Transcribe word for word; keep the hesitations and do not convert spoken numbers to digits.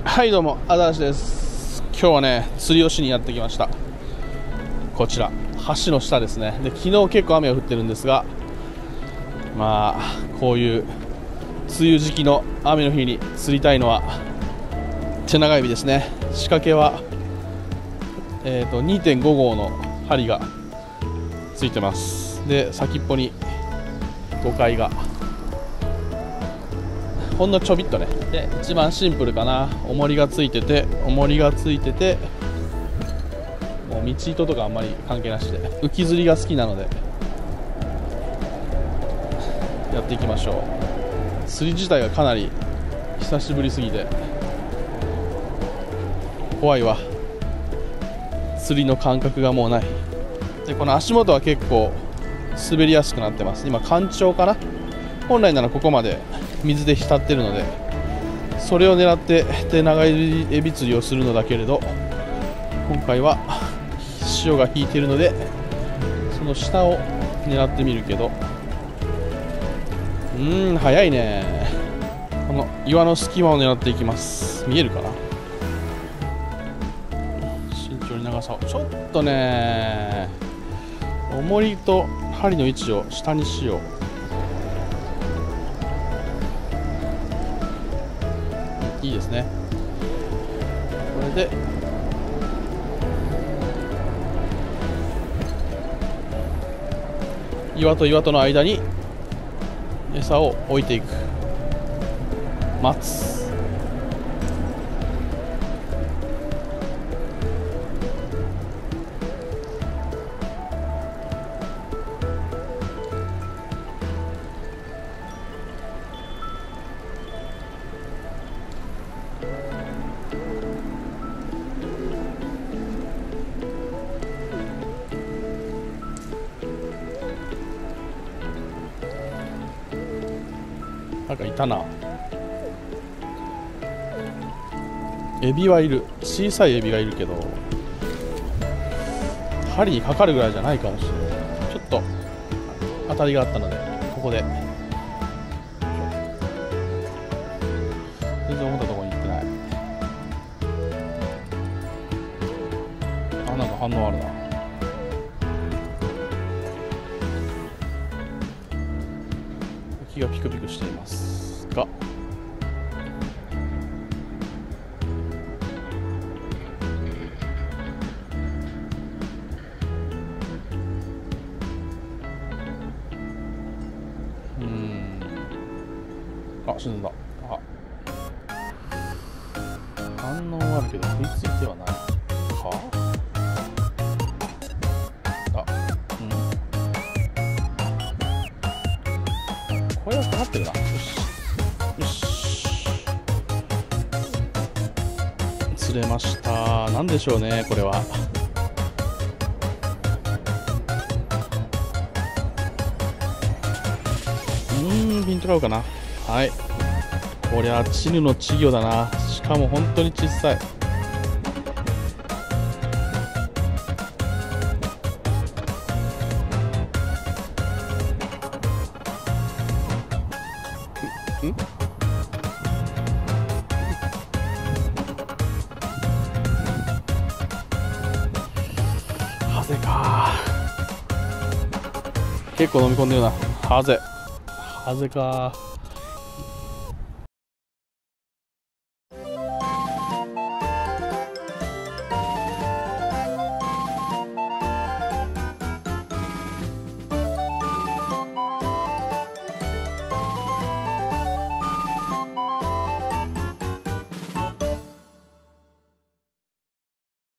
はいどうも、あざらしです。今日はね、釣りをしにやってきました。こちら橋の下ですね。で、昨日結構雨が降ってるんですが、まあこういう梅雨時期の雨の日に釣りたいのは手長エビですね。仕掛けは、えー、と にてんご 号の針がついてます。で、先っぽにごかいがほんのちょびっとね。で、一番シンプルかな、重りがついてて重りがついててもう道糸とかあんまり関係なしで浮き釣りが好きなのでやっていきましょう。釣り自体がかなり久しぶりすぎて怖いわ。釣りの感覚がもうない。で、この足元は結構滑りやすくなってます。今干潮かな。本来ならここまで水で浸ってるので、それを狙って手長エビ釣りをするのだけれど、今回は潮が引いているのでその下を狙ってみるけど、うーん早いね。この岩の隙間を狙っていきます。見えるかな。慎重に長さをちょっとね、重りと針の位置を下にしよう。いいですね。これで岩と岩との間に餌を置いていく。待つ。なんかいたな。エビはいる。小さいエビがいるけど針にかかるぐらいじゃないかもしれない。ちょっと当たりがあったのでここで全然思ったところに行ってない。あ、なんか反応あるな。がピクピクしていますが、うーん、あ、沈んだ。あ、反応はあるけど食いついてはないか。これはかかってるな。よしよし、釣れました。なんでしょうね、これは。うーん、ピントラウかな。はい、こりゃチヌの稚魚だな。しかも本当に小さい。ん？ハゼか。結構飲み込んでるな。ハゼハゼか。